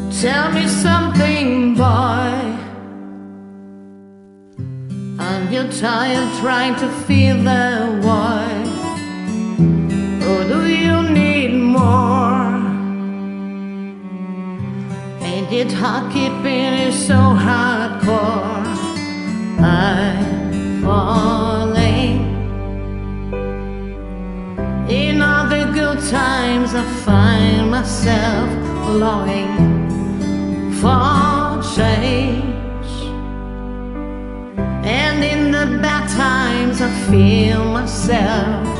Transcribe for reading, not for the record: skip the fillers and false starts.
Tell me something, boy. Aren't you tired trying to feel the void? Or do you need more? Ain't it hard keeping it so hardcore? I'm falling. In all the good times I find myself longing for change, and in the bad times I feel myself